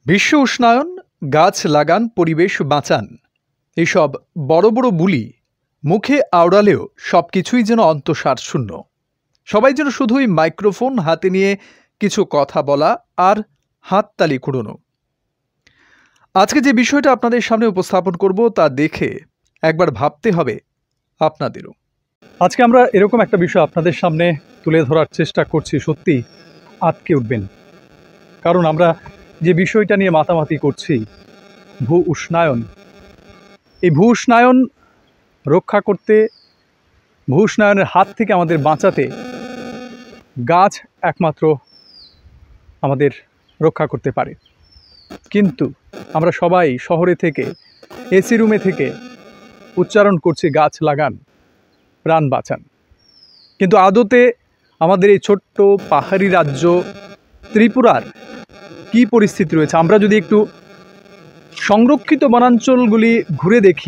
বিশ্ব উষ্ণায়ন, গাছ লাগান, পরিবেশ বাঁচান, এসব বড় বড় বুলি মুখে আওড়ালেও সবকিছুই যেন অন্তঃসার শূন্য। সবাই যেন শুধুই মাইক্রোফোন হাতে নিয়ে কিছু কথা বলা আর হাততালি কুড়োনো। আজকে যে বিষয়টা আপনাদের সামনে উপস্থাপন করব তা দেখে একবার ভাবতে হবে আপনাদেরও। আজকে আমরা এরকম একটা বিষয় আপনাদের সামনে তুলে ধরার চেষ্টা করছি, সত্যি আটকে উঠবেন। কারণ আমরা যে বিষয়টা নিয়ে মাতামাতি করছি, ভূ উষ্ণায়ন, এই ভূ উষ্ণায়ন রক্ষা করতে, ভূ উষ্ণায়নের হাত থেকে আমাদের বাঁচাতে গাছ একমাত্র আমাদের রক্ষা করতে পারে। কিন্তু আমরা সবাই শহরে থেকে, এসি রুমে থেকে উচ্চারণ করছি গাছ লাগান, প্রাণ বাঁচান। কিন্তু আদতে আমাদের এই ছোট্ট পাহাড়ি রাজ্য ত্রিপুরার কি পরিস্থিতি রয়েছে, আমরা যদি একটু সংরক্ষিত বনাঞ্চলগুলি ঘুরে দেখি,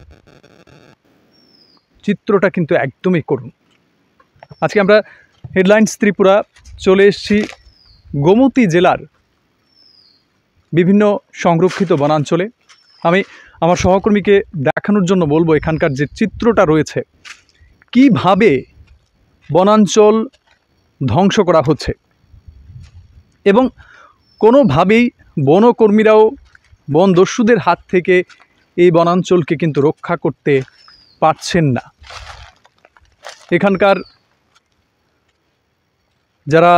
চিত্রটা কিন্তু একদমই করুণ। আজকে আমরা হেডলাইন্স ত্রিপুরা চলে এসেছি গোমতী জেলার বিভিন্ন সংরক্ষিত বনাঞ্চলে। আমি আমার সহকর্মীকে দেখানোর জন্য বলবো এখানকার যে চিত্রটা রয়েছে, কিভাবে বনাঞ্চল ধ্বংস করা হচ্ছে এবং কোনোভাবেই বনকর্মীরাও বন দস্যুদের হাত থেকে এই বনাঞ্চলকে কিন্তু রক্ষা করতে পারছেন না। এখানকার যারা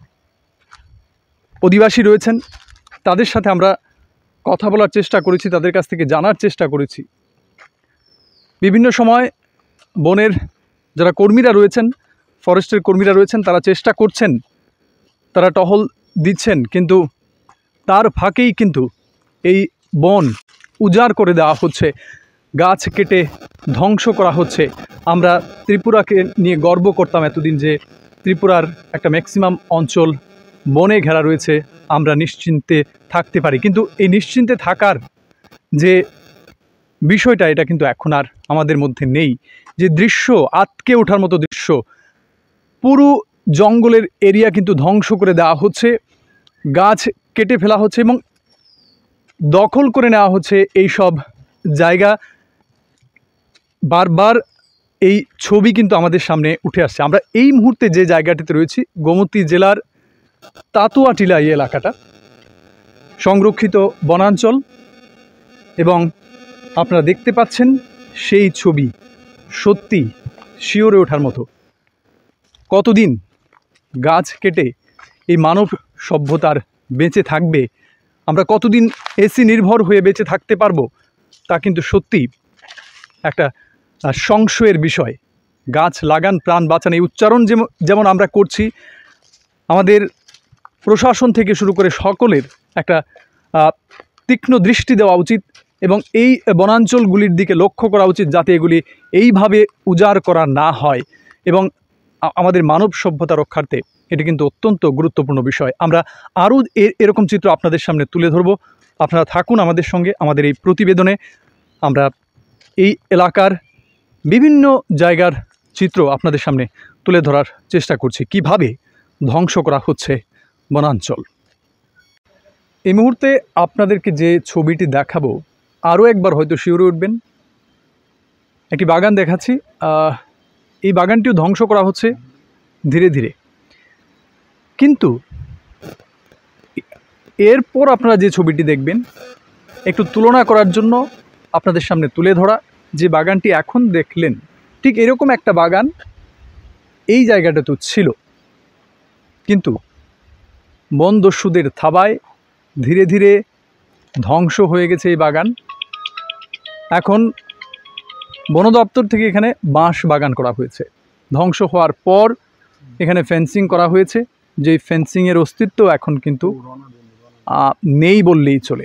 অধিবাসী রয়েছেন তাদের সাথে আমরা কথা বলার চেষ্টা করেছি, তাদের কাছ থেকে জানার চেষ্টা করেছি। বিভিন্ন সময় বনের যারা কর্মীরা রয়েছেন, ফরেস্টের কর্মীরা রয়েছেন, তারা চেষ্টা করছেন, তারা টহল দিচ্ছেন, কিন্তু তার ফাঁকেই কিন্তু এই বন উজাড় করে দেওয়া হচ্ছে, গাছ কেটে ধ্বংস করা হচ্ছে। আমরা ত্রিপুরাকে নিয়ে গর্ব করতাম এতদিন যে ত্রিপুরার একটা ম্যাক্সিমাম অঞ্চল বনে ঘেরা রয়েছে, আমরা নিশ্চিন্তে থাকতে পারি। কিন্তু এই নিশ্চিন্তে থাকার যে বিষয়টা, এটা কিন্তু এখন আর আমাদের মধ্যে নেই। যে দৃশ্য, আটকে ওঠার মতো দৃশ্য, পুরো জঙ্গলের এরিয়া কিন্তু ধ্বংস করে দেওয়া হচ্ছে, গাছ কেটে ফেলা হচ্ছে এবং দখল করে নেওয়া হচ্ছে এই সব জায়গা। বারবার এই ছবি কিন্তু আমাদের সামনে উঠে আসছে। আমরা এই মুহূর্তে যে জায়গাটিতে রয়েছি, গোমতী জেলার তাতুয়াটিলা এই এলাকাটা সংরক্ষিত বনাঞ্চল, এবং আপনারা দেখতে পাচ্ছেন সেই ছবি, সত্যি শিওরে ওঠার মতো। কতদিন গাছ কেটে এই মানব সভ্যতার বেঁচে থাকবে, আমরা কতদিন এসি নির্ভর হয়ে বেঁচে থাকতে পারবো, তা কিন্তু সত্যি একটা সংশয়ের বিষয়। গাছ লাগান, প্রাণ বাঁচান, এই উচ্চারণ যেমন আমরা করছি, আমাদের প্রশাসন থেকে শুরু করে সকলের একটা তীক্ষ্ণ দৃষ্টি দেওয়া উচিত এবং এই বনাঞ্চলগুলির দিকে লক্ষ্য করা উচিত, যাতে এগুলি এইভাবে উজাড় করা না হয়। এবং আমাদের মানব সভ্যতা রক্ষার্থে এটি কিন্তু অত্যন্ত গুরুত্বপূর্ণ বিষয়। আমরা আরও এরকম চিত্র আপনাদের সামনে তুলে ধরব। আপনারা থাকুন আমাদের সঙ্গে। আমাদের এই প্রতিবেদনে আমরা এই এলাকার বিভিন্ন জায়গার চিত্র আপনাদের সামনে তুলে ধরার চেষ্টা করছি, কিভাবে ধ্বংস করা হচ্ছে বনাঞ্চল। এই মুহূর্তে আপনাদেরকে যে ছবিটি দেখাবো, আরও একবার হয়তো শিউরে উঠবেন। একটি বাগান দেখাচ্ছি, এই বাগানটিও ধ্বংস করা হচ্ছে ধীরে ধীরে। কিন্তু এরপর আপনারা যে ছবিটি দেখবেন, একটু তুলনা করার জন্য আপনাদের সামনে তুলে ধরা, যে বাগানটি এখন দেখলেন ঠিক এরকম একটা বাগান এই জায়গাটা তো ছিল, কিন্তু বন দস্যুদের থাবায় ধীরে ধীরে ধ্বংস হয়ে গেছে এই বাগান। এখন বন দপ্তর থেকে এখানে বাঁশ বাগান করা হয়েছে। ধ্বংস হওয়ার পর এখানে ফেন্সিং করা হয়েছে, যে ফেন্সিংয়ের অস্তিত্ব এখন কিন্তু নেই বললেই চলে।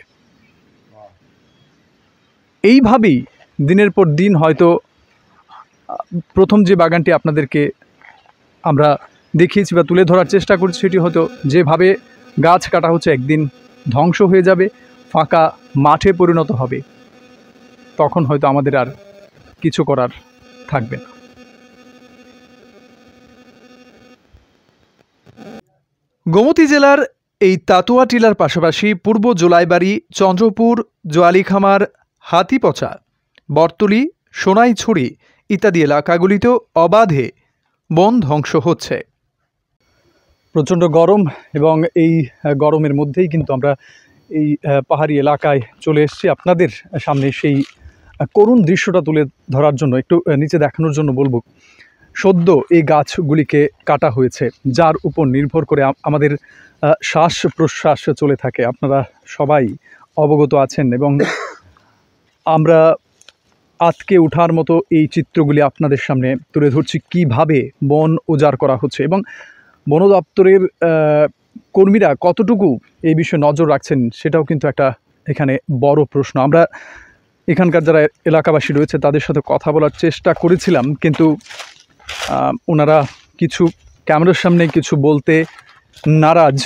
এইভাবেই দিনের পর দিন হয়তো প্রথম যে বাগানটি আপনাদেরকে আমরা দেখিয়েছি বা তুলে ধরার চেষ্টা করছি, সেটি হয়তো যেভাবে গাছ কাটা হচ্ছে একদিন ধ্বংস হয়ে যাবে, ফাঁকা মাঠে পরিণত হবে, তখন হয়তো আমাদের আর কিছু করার থাকবে না। গোমতী জেলার এই তাতুয়া টিলার পাশাপাশি পূর্ব জোলাইবাড়ি, চন্দ্রপুর, জোয়ালিখামার, হাতিপচা, বর্তলি, সোনাইছড়ি ইত্যাদি এলাকাগুলিতেও অবাধে বন ধ্বংস হচ্ছে। প্রচণ্ড গরম এবং এই গরমের মধ্যেই কিন্তু আমরা এই পাহাড়ি এলাকায় চলে এসেছি আপনাদের সামনে সেই করুণ দৃশ্যটা তুলে ধরার জন্য, একটু নিচে দেখানোর জন্য বলবো। সদ্য এই গাছগুলিকে কাটা হয়েছে, যার উপর নির্ভর করে আমাদের শ্বাস প্রশ্বাস চলে থাকে। আপনারা সবাই অবগত আছেন এবং আমরা আজকে ওঠার মতো এই চিত্রগুলি আপনাদের সামনে তুলে ধরছি, কিভাবে বন উজাড় করা হচ্ছে এবং বন দপ্তরের কর্মীরা কতটুকু এই বিষয়ে নজর রাখছেন সেটাও কিন্তু একটা এখানে বড় প্রশ্ন। আমরা এখানকার যারা এলাকাবাসী রয়েছে তাদের সাথে কথা বলার চেষ্টা করেছিলাম, কিন্তু ওনারা কিছু ক্যামেরার সামনে কিছু বলতে নারাজ,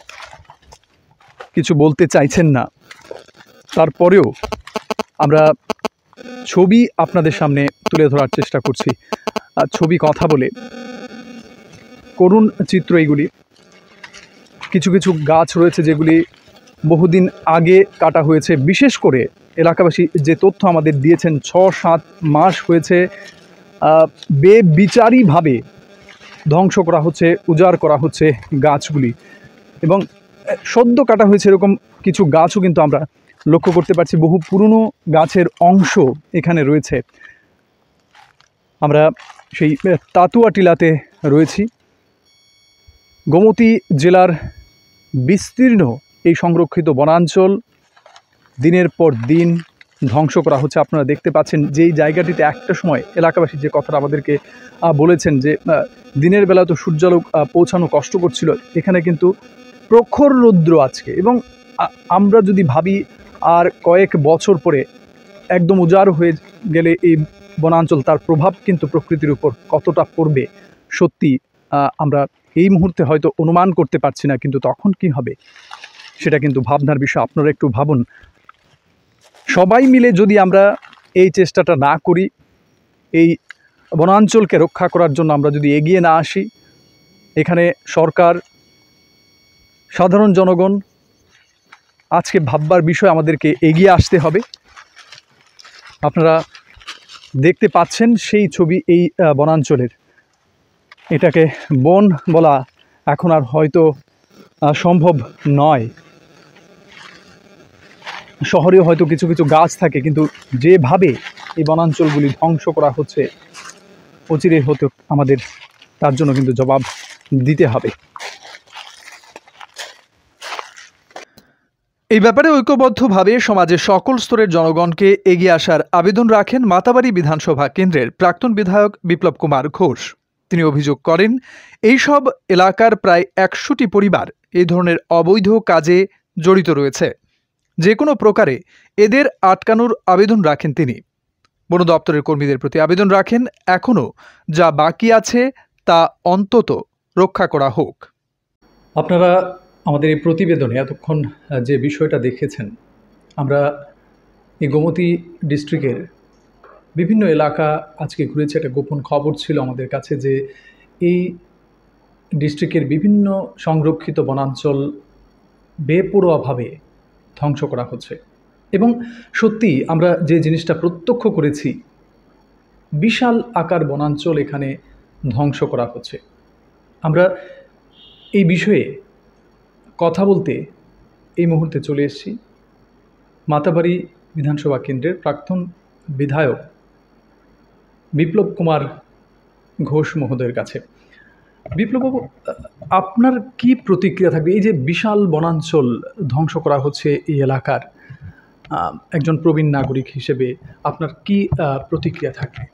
কিছু বলতে চাইছেন না। তারপরেও আমরা ছবি আপনাদের সামনে তুলে ধরার চেষ্টা করছি, ছবি কথা বলে। করুণ চিত্র এইগুলি। কিছু কিছু গাছ রয়েছে যেগুলি বহুদিন আগে কাটা হয়েছে। বিশেষ করে এলাকাবাসী যে তথ্য আমাদের দিয়েছেন, 6-7 মাস হয়েছে বেবিচারীভাবে ধ্বংস করা হচ্ছে, উজাড় করা হচ্ছে গাছগুলি, এবং সদ্য কাটা হয়েছে এরকম কিছু গাছও কিন্তু আমরা লক্ষ্য করতে পারছি। বহু পুরনো গাছের অংশ এখানে রয়েছে। আমরা সেই তাতুয়া টিলাতে রয়েছি। গোমতী জেলার বিস্তীর্ণ এই সংরক্ষিত বনাঞ্চল দিনের পর দিন ধ্বংস করা হচ্ছে। আপনারা দেখতে পাচ্ছেন যে এই জায়গাটিতে একটা সময় এলাকাবাসী যে কথাটা আমাদেরকে বলেছেন যে দিনের বেলা তো সূর্যালোক পৌঁছানো কষ্ট করছিল, এখানে কিন্তু প্রখর রৌদ্র আজকে। এবং আমরা যদি ভাবি আর কয়েক বছর পরে একদম উজাড় হয়ে গেলে এই বনাঞ্চল, তার প্রভাব কিন্তু প্রকৃতির উপর কতটা পড়বে সত্যি আমরা এই মুহূর্তে হয়তো অনুমান করতে পারছি না, কিন্তু তখন কি হবে সেটা কিন্তু ভাবনার বিষয়। আপনারা একটু ভাবুন, সবাই মিলে যদি আমরা এই চেষ্টাটা না করি, এই বনাঞ্চলকে রক্ষা করার জন্য আমরা যদি এগিয়ে না আসি, এখানে সরকার, সাধারণ জনগণ আজকে ভাববার বিষয়, আমাদেরকে এগিয়ে আসতে হবে। আপনারা দেখতে পাচ্ছেন সেই ছবি এই বনাঞ্চলের। এটাকে বন বলা এখন আর হয়তো সম্ভব নয়। শহরেও হয়তো কিছু কিছু গাছ থাকে, কিন্তু যেভাবে এই বনাঞ্চলগুলি ধ্বংস করা হচ্ছে, অচিরে হতে আমাদের তার জন্য কিন্তু জবাব দিতে হবে। এই ব্যাপারে ঐক্যবদ্ধভাবে সমাজের সকল স্তরের জনগণকে এগিয়ে আসার আবেদন রাখেন মাতাবাড়ি বিধানসভা কেন্দ্রের প্রাক্তন বিধায়ক বিপ্লব কুমার ঘোষ। তিনি অভিযোগ করেন, এইসব এলাকার প্রায় 100টি পরিবার এই ধরনের অবৈধ কাজে জড়িত রয়েছে। যে কোনো প্রকারে এদের আটকানোর আবেদন রাখেন তিনি। বন দপ্তরের কর্মীদের প্রতি আবেদন রাখেন, এখনও যা বাকি আছে তা অন্তত রক্ষা করা হোক। আপনারা আমাদের এই প্রতিবেদনে এতক্ষণ যে বিষয়টা দেখেছেন, আমরা এই গোমতী ডিস্ট্রিক্টের বিভিন্ন এলাকা আজকে ঘুরেছি। একটা গোপন খবর ছিল আমাদের কাছে যে এই ডিস্ট্রিক্টের বিভিন্ন সংরক্ষিত বনাঞ্চল বেপরোয়াভাবে ধ্বংস করা হচ্ছে, এবং সত্যি আমরা যে জিনিসটা প্রত্যক্ষ করেছি, বিশাল আকার বনাঞ্চল এখানে ধ্বংস করা হচ্ছে। আমরা এই বিষয়ে কথা বলতে এই মুহূর্তে চলে এসেছি মাতাবাড়ি বিধানসভা কেন্দ্রের প্রাক্তন বিধায়ক বিপ্লব কুমার ঘোষ মহোদয়ের কাছে। বিপ্লববাবু, আপনার কি প্রতিক্রিয়া থাকবে? এই যে বিশাল বনাঞ্চল ধ্বংস করা হচ্ছে এই এলাকার, একজন প্রবীণ নাগরিক হিসেবে আপনার কি প্রতিক্রিয়া থাকবে?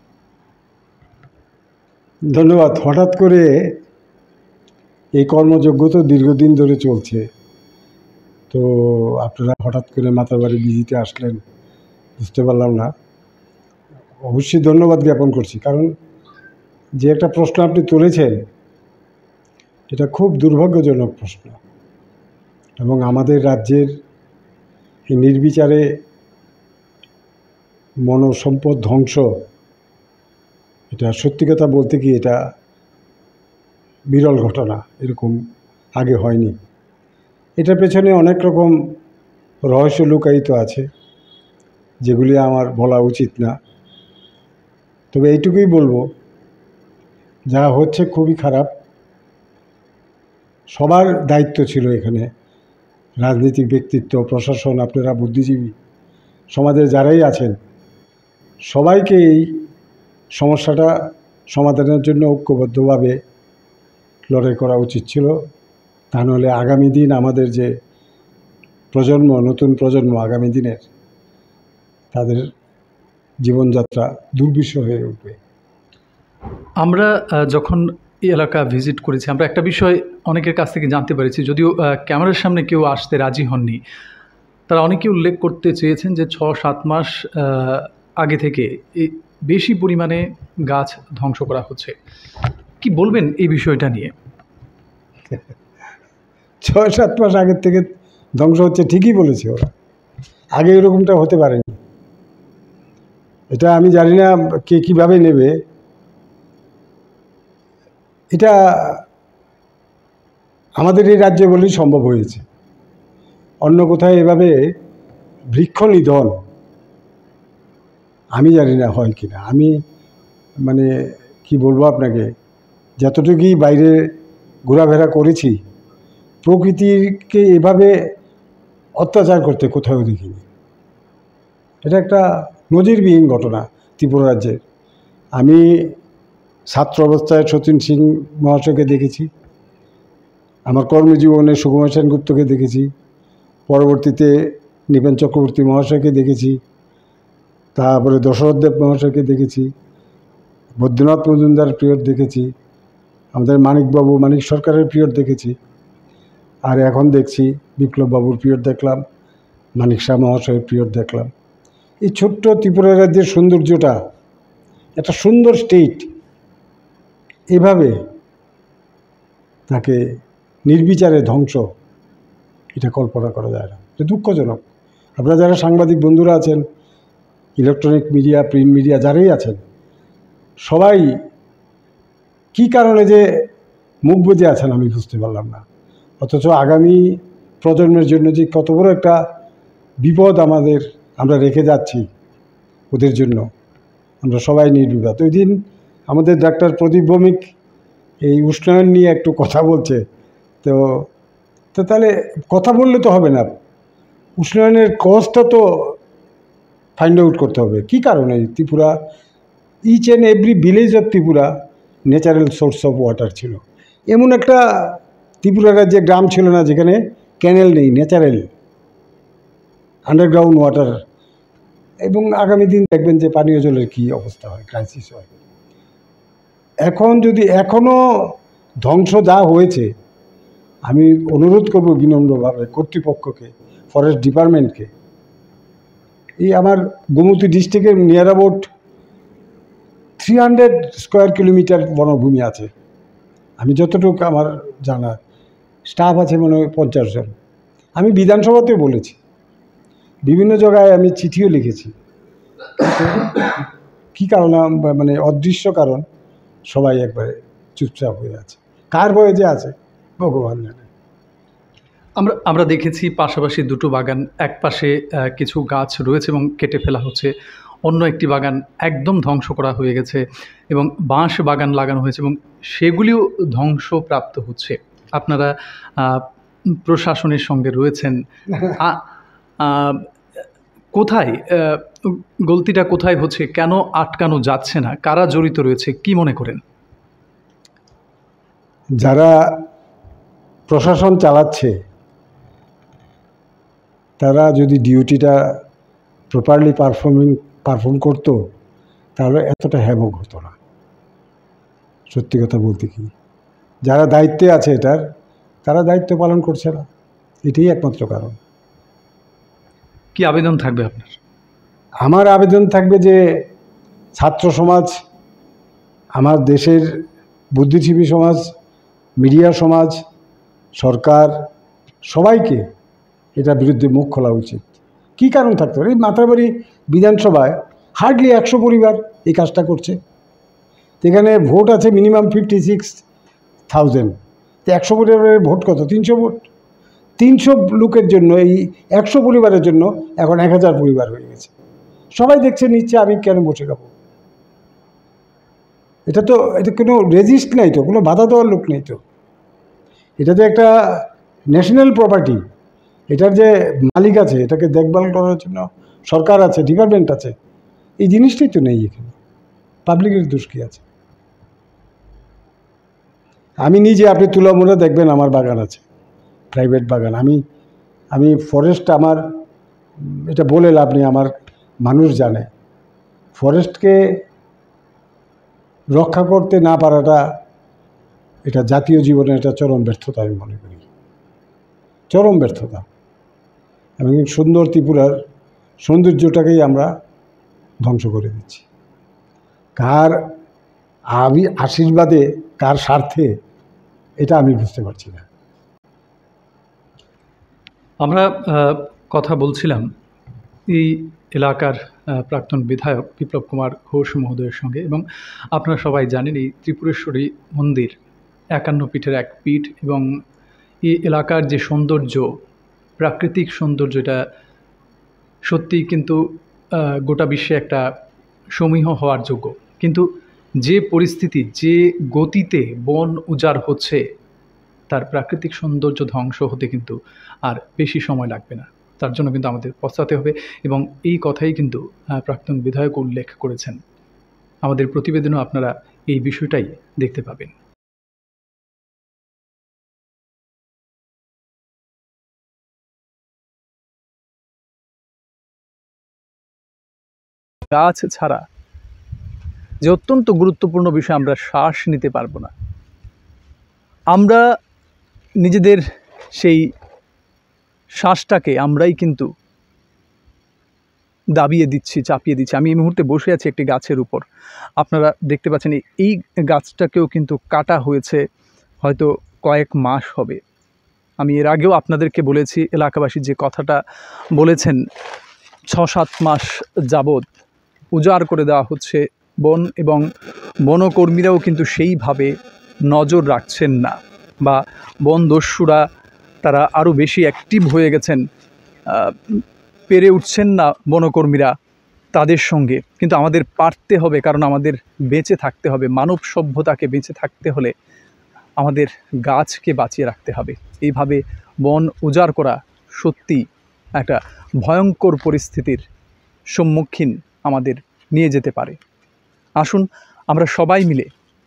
ধন্যবাদ। হঠাৎ করে এই কর্মযজ্ঞ তো দীর্ঘদিন ধরে চলছে, তো আপনারা হঠাৎ করে মাতাবাড়ি ভিজিটে আসলেন, বুঝতে পারলাম না। অবশ্যই ধন্যবাদ জ্ঞাপন করছি, কারণ যে একটা প্রশ্ন আপনি তুলেছেন এটা খুব দুর্ভাগ্যজনক প্রশ্ন, এবং আমাদের রাজ্যের এই নির্বিচারে বনসম্পদ ধ্বংস, এটা সত্যি কথা বলতে কি এটা বিরল ঘটনা, এরকম আগে হয়নি। এটার পেছনে অনেক রকম রহস্য লুকায়িত আছে, যেগুলি আমার বলা উচিত না। তবে এইটুকুই বলবো, যা হচ্ছে খুবই খারাপ। সবার দায়িত্ব ছিল এখানে, রাজনৈতিক ব্যক্তিত্ব, প্রশাসন, আপনারা বুদ্ধিজীবী, সমাজে যারাই আছেন, সবাইকে এই সমস্যাটা সমাধানের জন্য ঐক্যবদ্ধভাবে লড়াই করা উচিত ছিল। তা নাহলে আগামী দিন আমাদের যে প্রজন্ম, নতুন প্রজন্ম আগামী দিনের, তাদের জীবনযাত্রা দুর্বিষহ হয়ে উঠবে। আমরা যখন এই এলাকা ভিজিট করেছি, আমরা একটা বিষয় অনেকের কাছ থেকে জানতে পেরেছি, যদিও ক্যামেরার সামনে কেউ আসতে রাজি হননি। তারা অনেকে উল্লেখ করতে চেয়েছেন যে 6-7 মাস আগে থেকে বেশি পরিমাণে গাছ ধ্বংস করা হচ্ছে। কি বলবেন এই বিষয়টা নিয়ে? 6-7 মাস আগের থেকে ধ্বংস হচ্ছে, ঠিকই বলেছে ওরা। আগে এরকমটা হতে পারেনি। এটা আমি জানি না কে কীভাবে নেবে। এটা আমাদের এই রাজ্যে বলেই সম্ভব হয়েছে। অন্য কোথায় এভাবে বৃক্ষ নিধন আমি জানি না হয় কি না। আমি মানে কি বলবো আপনাকে, যতটুকুই বাইরে ঘোরাফেরা করেছি, প্রকৃতিকে এভাবে অত্যাচার করতে কোথাও দেখিনি। এটা একটা নজিরবিহীন ঘটনা ত্রিপুরা রাজ্যের। আমি ছাত্র অবস্থায় সচিন সিং মহাশয়কে দেখেছি, আমার কর্মজীবনে সুকুমার সেনগুপ্তকে দেখেছি, পরবর্তীতে নৃপেন চক্রবর্তী মহাশয়কে দেখেছি, তারপরে দশরথ দেব মহাশয়কে দেখেছি, বৈদ্যনাথ মজুমদার পিরিয়ড দেখেছি, আমাদের মানিকবাবু, মানিক সরকারের পিরিয়ড দেখেছি, আর এখন দেখছি বিপ্লববাবুর পিরিয়ড দেখলাম, মানিক শাহ মহাশয়ের পিরিয়ড দেখলাম। এই ছোট্ট ত্রিপুরা রাজ্যের সৌন্দর্যটা, একটা সুন্দর স্টেট, এভাবে তাকে নির্বিচারে ধ্বংস, এটা কল্পনা করা যায় না। এটা দুঃখজনক। আপনারা যারা সাংবাদিক বন্ধুরা আছেন, ইলেকট্রনিক মিডিয়া, প্রিন্ট মিডিয়া যারাই আছেন, সবাই কি কারণে যে মুখ বুজে আছেন আমি বুঝতে পারলাম না। অথচ আগামী প্রজন্মের জন্য যে কত বড় একটা বিপদ আমরা রেখে যাচ্ছি ওদের জন্য, আমরা সবাই নির্বিবাদ। ওই দিন আমাদের ডাক্তার প্রদীপ ভৌমিক এই উষ্ণায়ন নিয়ে একটু কথা বলছে, তো তাহলে কথা বললে তো হবে না, উষ্ণায়নের কজটা তো ফাইন্ড আউট করতে হবে। কী কারণে Tripura, each and every village of Tripura natural source of water ছিল। এমন একটা ত্রিপুরা রাজ্যে গ্রাম ছিল না যেখানে ক্যানেল নেই, ন্যাচারাল আন্ডারগ্রাউন্ড ওয়াটার। এবং আগামী দিন দেখবেন যে পানীয় জলের কী অবস্থা হয়, ক্রাইসিস হয়। এখন যদি এখনও ধ্বংস যা হয়েছে, আমি অনুরোধ করব বিনম্রভাবে কর্তৃপক্ষকে, ফরেস্ট ডিপার্টমেন্টকে, এই আমার গোমতী ডিস্ট্রিক্টের নিয়ার অ্যাবাউট 300 স্কোয়ার কিলোমিটার বনভূমি আছে। আমি যতটুকু আমার জানা, স্টাফ আছে মনে হয় 50 জন। আমি বিধানসভাতেও বলেছি, বিভিন্ন জায়গায় আমি চিঠিও লিখেছি। কী কারণ, মানে অদৃশ্য কারণ, সবাই একবারে চুপচাপ হয়ে আছে। কার ভয়ে যে আছে ভগবান জানে। আমরা দেখেছি পাশাপাশি দুটো বাগান, এক পাশে কিছু গাছ রয়েছে এবং কেটে ফেলা হচ্ছে, অন্য একটি বাগান একদম ধ্বংস করা হয়ে গেছে এবং বাঁশ বাগান লাগানো হয়েছে এবং সেগুলিও ধ্বংসপ্রাপ্ত হচ্ছে। আপনারা প্রশাসনের সঙ্গে রয়েছেন, কোথায় গলতিটা কোথায় হচ্ছে, কেন আটকানো যাচ্ছে না, কারা জড়িত রয়েছে, কি মনে করেন? যারা প্রশাসন চালাচ্ছে তারা যদি ডিউটিটা প্রপারলি পারফর্ম করতো, তাহলে এতটা হ্যাভক হতো না। সত্যি কথা বলতে কি, যারা দায়িত্বে আছে এটার, তারা দায়িত্ব পালন করছে না, এটাই একমাত্র কারণ। কি আবেদন থাকবে আপনার? আমার আবেদন থাকবে যে ছাত্র সমাজ, আমার দেশের বুদ্ধিজীবী সমাজ, মিডিয়া সমাজ, সরকার, সবাইকে এটার বিরুদ্ধে মুখ খোলা উচিত। কী কারণ থাকতে পারে? এই মাতারবাড়ি বিধানসভায় হার্ডলি 100 পরিবার এই কাজটা করছে। এখানে ভোট আছে মিনিমাম 56,000, তো 100 পরিবারের ভোট কত? 300 ভোট। 300 লোকের জন্য, এই 100 পরিবারের জন্য এখন 1000 পরিবার হয়ে গেছে। সবাই দেখছে নিচ্ছে, আমি কেন বসে খাবো? এটা কোনো রেজিস্ট নাই তো, কোনো বাধা দেওয়ার লোক নেই তো। এটা তো একটা ন্যাশনাল প্রপার্টি, এটার যে মালিক আছে, এটাকে দেখভাল করার জন্য সরকার আছে, ডিপার্টমেন্ট আছে। এই জিনিসটাই তো নেই এখানে। পাবলিকের দোষ কী আছে? আমি নিজে, আপনি তুলামুলা দেখবেন, আমার বাগান আছে, প্রাইভেট বাগান। আমি ফরেস্ট, আমার এটা বলে লাভ নেই, আমার মানুষ জানে ফরেস্টকে রক্ষা করতে না পারাটা এটা জাতীয় জীবনের একটা চরম ব্যর্থতা আমি মনে করি, চরম ব্যর্থতা। এবং সুন্দর ত্রিপুরার সৌন্দর্যটাকেই আমরা ধ্বংস করে দিচ্ছি। কার আশীর্বাদে, কার স্বার্থে, এটা আমি বুঝতে পারছি না। আমরা কথা বলছিলাম এই এলাকার প্রাক্তন বিধায়ক বিপ্লব কুমার ঘোষ মহোদয়ের সঙ্গে, এবং আপনারা সবাই জানেন এই ত্রিপুরেশ্বরী মন্দির 51 পীঠের এক পীঠ, এবং এই এলাকার যে সৌন্দর্য, প্রাকৃতিক সৌন্দর্য, এটা সত্যিই কিন্তু গোটা বিশ্বে একটা সমীহ হওয়ার যোগ্য। কিন্তু যে পরিস্থিতি, যে গতিতে বন উজাড় হচ্ছে, তার প্রাকৃতিক সৌন্দর্য ধ্বংস হতে কিন্তু আর বেশি সময় লাগবে না। তার জন্য কিন্তু আমাদের পশ্চাতে হবে, এবং এই কথাই কিন্তু প্রাক্তন বিধায়ক উল্লেখ করেছেন। আমাদের প্রতিবেদনও আপনারা এই বিষয়টাই দেখতে পাবেন। গাছ ছাড়া যে অত্যন্ত গুরুত্বপূর্ণ বিষয়, আমরা শ্বাস নিতে পারবো না। আমরা নিজেদের সেই শ্বাসটাকে আমরাই কিন্তু দাবিয়ে দিচ্ছি, চাপিয়ে দিচ্ছি। আমি এই মুহূর্তে বসে আছি একটি গাছের উপর, আপনারা দেখতে পাচ্ছেন এই গাছটাকেও কিন্তু কাটা হয়েছে হয়তো কয়েক মাস হবে। আমি এর আগেও আপনাদেরকে বলেছি, এলাকাবাসী যে কথাটা বলেছেন, 6-7 মাস যাবৎ উজাড় করে দেওয়া হচ্ছে বন, এবং বনকর্মীরাও কিন্তু সেইভাবে নজর রাখছেন না, বা বন দস্যুরা তারা আরও বেশি অ্যাক্টিভ হয়ে গেছেন, পেরে উঠছেন না বনকর্মীরা তাদের সঙ্গে। কিন্তু আমাদের পারতে হবে, কারণ আমাদের বেঁচে থাকতে হবে। মানব সভ্যতাকে বেঁচে থাকতে হলে আমাদের গাছকে বাঁচিয়ে রাখতে হবে। এইভাবে বন উজাড় করা সত্যি একটা ভয়ঙ্কর পরিস্থিতির সম্মুখীন আমাদের নিয়ে যেতে পারে। আসুন আমরা সবাই মিলে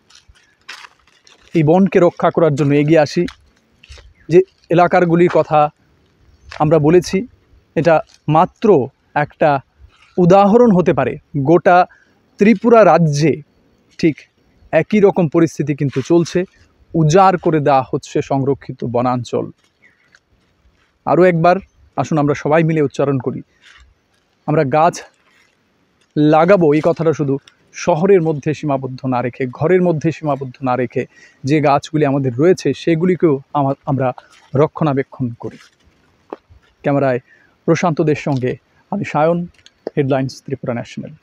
এই বনকে রক্ষা করার জন্য এগিয়ে আসি। যে এলাকারগুলির কথা আমরা বলেছি, এটা মাত্র একটা উদাহরণ হতে পারে। গোটা ত্রিপুরা রাজ্যে ঠিক একই রকম পরিস্থিতি কিন্তু চলছে, উজাড় করে দেওয়া হচ্ছে সংরক্ষিত বনাঞ্চল। আরও একবার আসুন আমরা সবাই মিলে উচ্চারণ করি, আমরা গাছ লাগাবো। এই কথাটা শুধু শহরের মধ্যে সীমাবদ্ধ না রেখে, ঘরের মধ্যে সীমাবদ্ধ না রেখে, যে গাছগুলি আমাদের রয়েছে সেগুলিকেও আমরা রক্ষণাবেক্ষণ করি। ক্যামেরায় প্রশান্ত দের সঙ্গে আমি সায়ন, হেডলাইন্স ত্রিপুরা ন্যাশনাল।